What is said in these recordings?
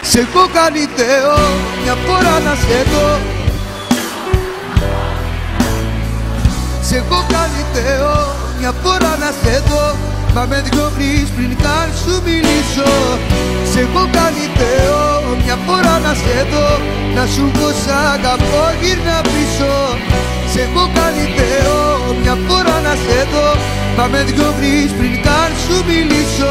Σε έχω κάνει Θεό μια φορά να σε δω. Σε έχω κάνει Θεό μια φορά να σε δω, μα με διώχνεις πριν καν σου μιλήσω. Σε έχω κάνει Θεό μια φορά να σε δω, να σου πω σ' αγαπώ γύρνα πίσω. Σε έχω κάνει Θεό μια φορά να σε δω, μα με διώχνεις πριν καν σου μιλήσω.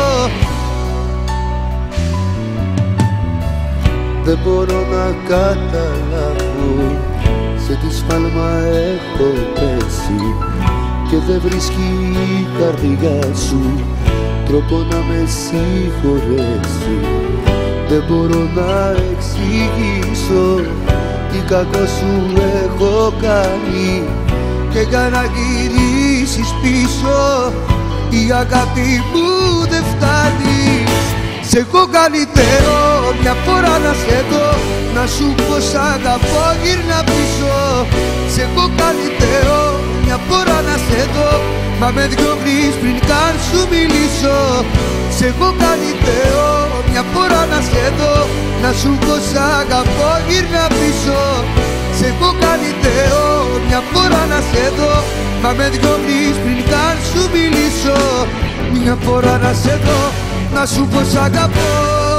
Δεν μπορώ να καταλάβω σε τι σφάλμα έχω πέσει και δεν βρίσκει η καρδιά σου τρόπο να με συγχωρέσει. Δεν μπορώ να εξηγήσω τι κακό σου έχω κάνει, και για να γυρίσεις πίσω η αγάπη μου δεν φτάνει. Σε έχω κάνει Θεό μια φορά να σε δω, να σου πω σ' αγαπώ γύρνα πίσω. Σε έχω κάνει Θεό μια φορά να σε δω, μα με διώχνεις πριν καν σου μιλήσω. Σε έχω κάνει Θεό μια φορά να σε δω, να σου πω σ' αγαπώ γύρνα πίσω. Σε έχω κάνει Θεό μια φορά να σε δω, μα με διώχνεις πριν καν σου μιλήσω. Μια φορά να σε δω, να σου πω σ' αγαπώ.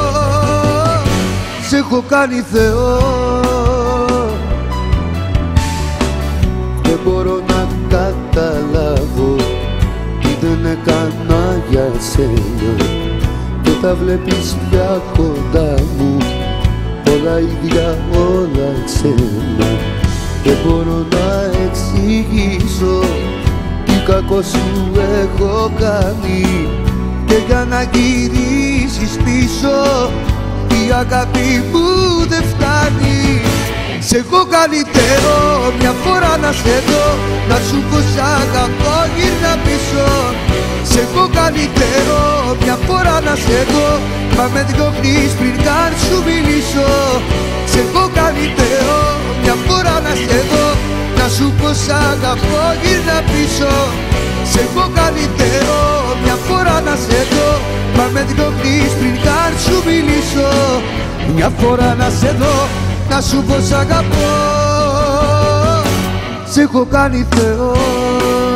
Σε έχω κάνει Θεό. Δεν μπορώ να καταλάβω τι δεν έκανα για σένα, και τα βλέπεις πια κοντά μου, όλα ίδια, όλα ξένα. Δεν μπορώ να εξηγήσω τι κακό σου έχω κάνει, και για να γυρίσεις πίσω η αγάπη μου δεν φτάνει. Σε έχω κάνει Θεό μια φορά να σε δω, να σου πω σ' αγαπώ γύρνα πίσω. Σε έχω κάνει Θεό μια φορά να σε δω, μα με διώχνεις πριν καν σου μιλήσω. Σε έχω κάνει Θεό μια φορά να σε δω, να σου πω σ' αγαπώ γύρνα πίσω. Σε έχω κάνει Θεό μια φορά να σε δω, μα με διώχνεις πριν καν σου μιλήσω. Μια φορά να σε δω, να σου πω σ' αγαπώ. Σε έχω κάνει Θεό.